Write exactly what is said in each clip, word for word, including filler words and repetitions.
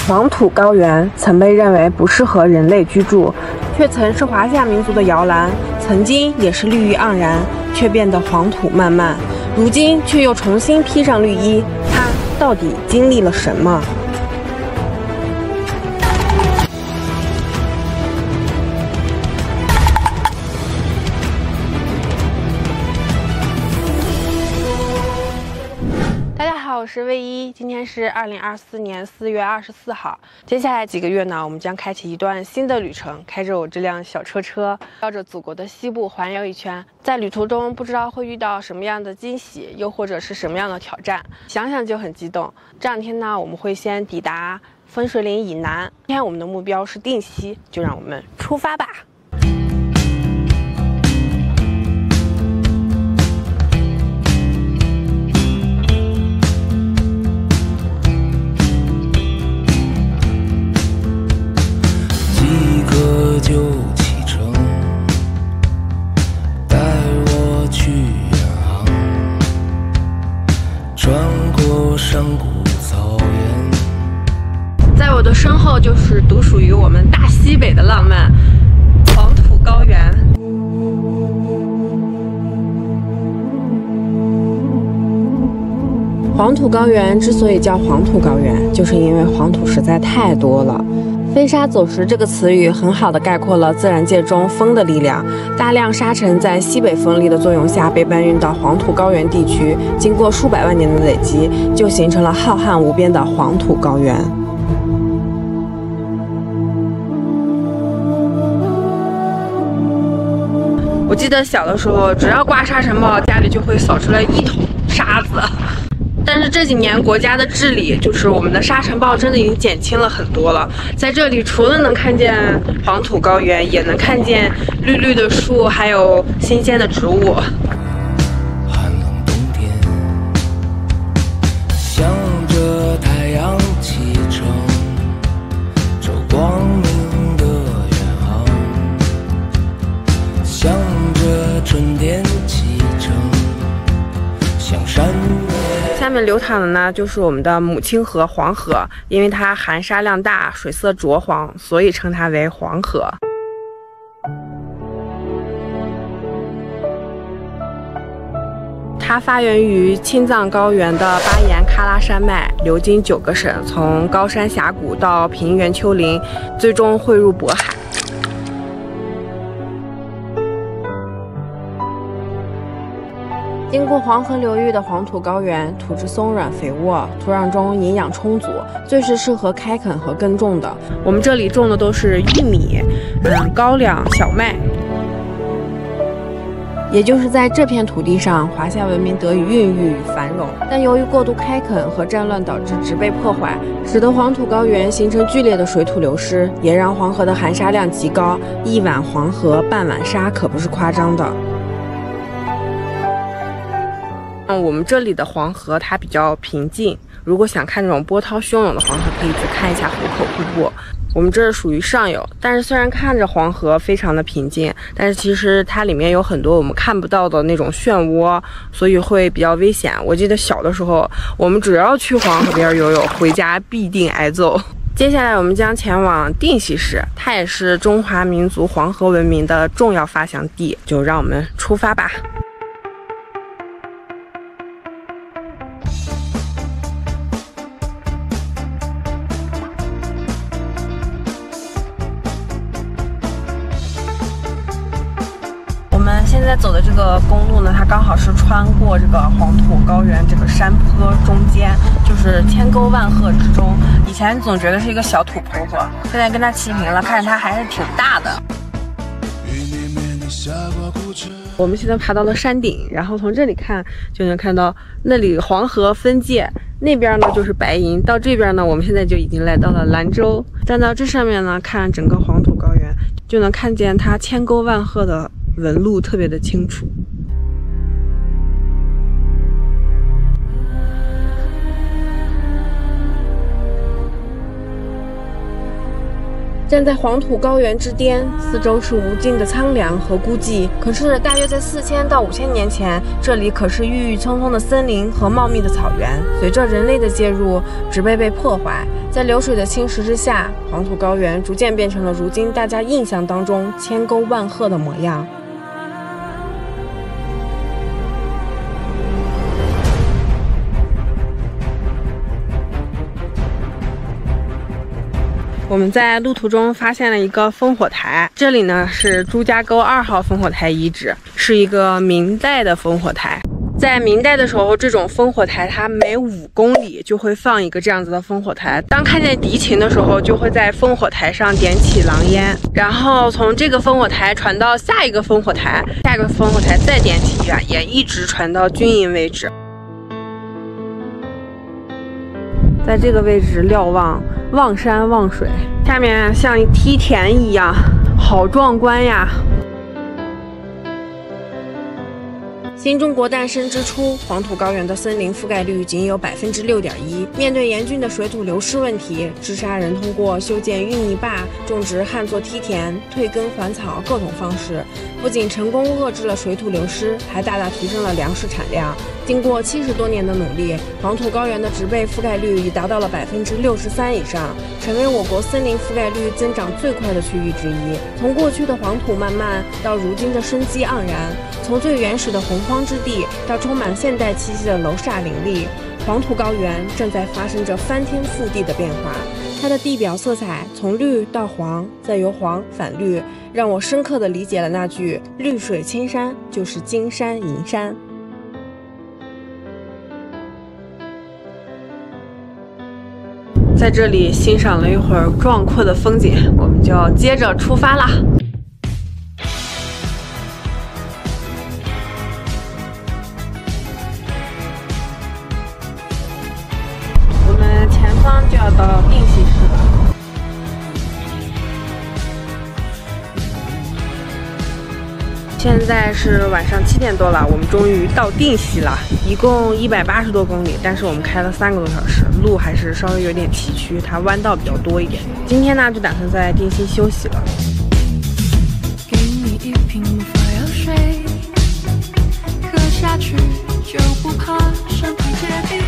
黄土高原曾被认为不适合人类居住，却曾是华夏民族的摇篮，曾经也是绿意盎然，却变得黄土漫漫，如今却又重新披上绿衣。它到底经历了什么？我是魏一，今天是二零二四年四月二十四号。接下来几个月呢，我们将开启一段新的旅程，开着我这辆小车车，绕着祖国的西部环游一圈。在旅途中，不知道会遇到什么样的惊喜，又或者是什么样的挑战，想想就很激动。这两天呢，我们会先抵达分水岭以南，今天我们的目标是定西，就让我们出发吧。 就启程，带我去远航，穿过山谷草原。 在我的身后就是独属于我们大西北的浪漫——黄土高原。黄土高原之所以叫黄土高原，就是因为黄土实在太多了。飞沙走石这个词语很好地概括了自然界中风的力量。大量沙尘在西北风力的作用下被搬运到黄土高原地区，经过数百万年的累积，就形成了浩瀚无边的黄土高原。我记得小的时候，只要刮沙尘暴，家里就会扫出来一桶沙子。但是这几年国家的治理，就是我们的沙尘暴真的已经减轻了很多了。在这里，除了能看见黄土高原，也能看见绿绿的树，还有新鲜的植物。 寒冷冬天，向着太阳启程，走光明的远航，向着春天启程，向山。 下面流淌的呢，就是我们的母亲河黄河，因为它含沙量大，水色浊黄，所以称它为黄河。它发源于青藏高原的巴颜喀拉山脉，流经九个省，从高山峡谷到平原丘陵，最终汇入渤海。经过黄河流域的黄土高原，土质松软肥沃，土壤中营养充足，最是适合开垦和耕种的。我们这里种的都是玉米、嗯高粱、小麦。也就是在这片土地上，华夏文明得以孕育与繁荣。但由于过度开垦和战乱导致植被破坏，使得黄土高原形成剧烈的水土流失，也让黄河的含沙量极高，一碗黄河半碗沙可不是夸张的。嗯，我们这里的黄河它比较平静，如果想看这种波涛汹涌的黄河，可以去看一下壶口瀑布。我们这是属于上游，但是虽然看着黄河非常的平静，但是其实它里面有很多我们看不到的那种漩涡，所以会比较危险。我记得小的时候，我们只要去黄河边游泳，回家必定挨揍。接下来我们将前往定西市，它也是中华民族黄河文明的重要发祥地，就让我们出发吧。现在走的这个公路呢，它刚好是穿过这个黄土高原这个山坡中间，就是千沟万壑之中。以前总觉得是一个小土婆婆，现在跟它齐平了，看着它还是挺大的。我们现在爬到了山顶，然后从这里看就能看到那里黄河分界，那边呢就是白银，到这边呢，我们现在就已经来到了兰州。站到这上面呢，看整个黄土高原，就能看见它千沟万壑的纹路特别的清楚。 站在黄土高原之巅，四周是无尽的苍凉和孤寂。可是，大约在四千到五千年前，这里可是郁郁葱葱的森林和茂密的草原。随着人类的介入，植被被破坏，在流水的侵蚀之下，黄土高原逐渐变成了如今大家印象当中千沟万壑的模样。我们在路途中发现了一个烽火台，这里呢是朱家沟二号烽火台遗址，是一个明代的烽火台。在明代的时候，这种烽火台它每五公里就会放一个这样子的烽火台。当看见敌情的时候，就会在烽火台上点起狼烟，然后从这个烽火台传到下一个烽火台，下一个烽火台再点起远烟，一直传到军营为止。在这个位置瞭望，望山望水，下面像梯田一样，好壮观呀！新中国诞生之初，黄土高原的森林覆盖率仅有百分之六点一。面对严峻的水土流失问题，治沙人通过修建淤泥坝、种植旱作梯田、退耕还草各种方式，不仅成功遏制了水土流失，还大大提升了粮食产量。经过七十多年的努力，黄土高原的植被覆盖率已达到了百分之六十三以上，成为我国森林覆盖率增长最快的区域之一。从过去的黄土漫漫到如今的生机盎然，从最原始的洪荒之地到充满现代气息的楼厦林立，黄土高原正在发生着翻天覆地的变化。它的地表色彩从绿到黄，再由黄返绿，让我深刻地理解了那句“绿水青山就是金山银山”。在这里欣赏了一会儿壮阔的风景，我们就要接着出发啦！我们前方就要到定西市了。现在是晚上七点多了，我们终于到定西了，一共一百八十多公里，但是我们开了三个多小时，路还是稍微有点崎岖，它弯道比较多一点。今天呢，就打算在定西休息了。 给你一瓶发药水，喝下去就不怕身体结冰。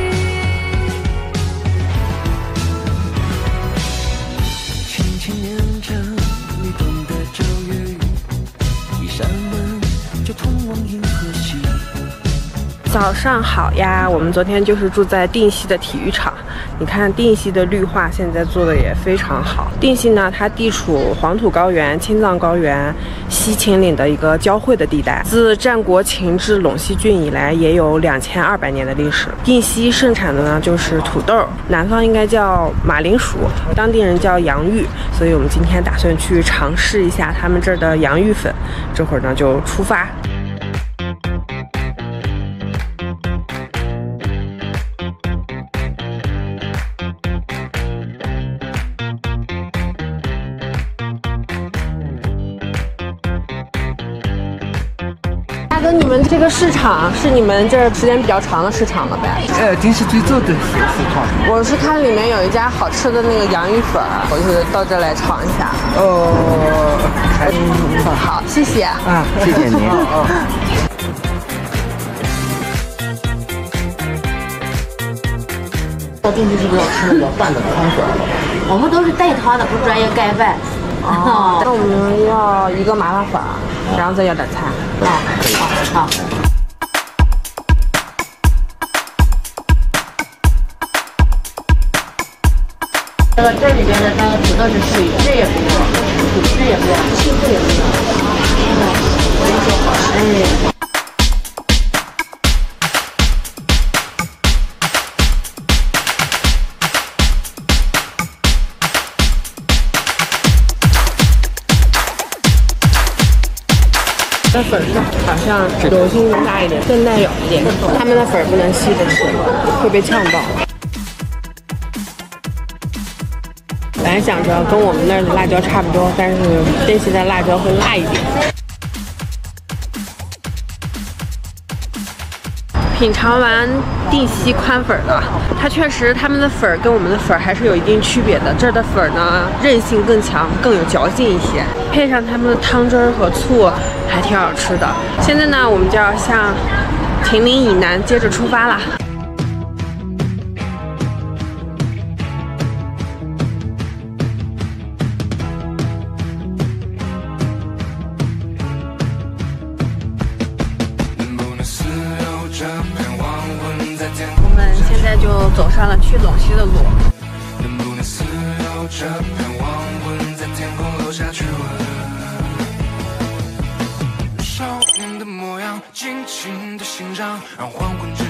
轻轻念着你懂的咒语。扇门就通往银河系。 早上好呀，我们昨天就是住在定西的体育场。你看定西的绿化现在做的也非常好。定西呢，它地处黄土高原、青藏高原、西秦岭的一个交汇的地带。自战国秦至陇西郡以来，也有两千二百年的历史。定西盛产的呢就是土豆，南方应该叫马铃薯，当地人叫洋芋，所以我们今天打算去尝试一下他们这儿的洋芋粉。这会儿呢就出发。大哥，你们这个市场是你们这儿时间比较长的市场了呗？ 呃，定西最早的市市场。 我是看里面有一家好吃的那个洋芋粉，我就到这儿来尝一下。 哦， 嗯，好，谢谢。 啊，谢谢您。哦。 到定西是不是要吃那个拌的汤粉？我们都是带汤的，不专业盖饭。 哦，那我们要一个麻辣粉，然后再要点菜。 好，好，好。这个这里边的那个土豆是水质也不错，土质也不错，气质也不错。哎。 这粉是好像柔性更大一点，更耐咬一点。他们的粉不能吸着吃，会被呛到。本来想着跟我们那儿的辣椒差不多，但是定西的辣椒会辣一点。 品尝完定西宽粉了，它确实他们的粉跟我们的粉还是有一定区别的。这儿的粉呢韧性更强，更有嚼劲一些，配上他们的汤汁儿和醋，还挺好吃的。现在呢，我们就要向秦岭以南接着出发啦。我们现在就走上了去陇西的路。 能不能私有这片黄昏，在天空留下去问？少年的模样，尽情的欣赏，让黄昏之